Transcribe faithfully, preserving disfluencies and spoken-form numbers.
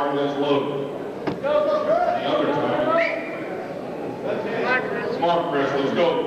fire, let's load. The other time. Smart, Chris, let's go.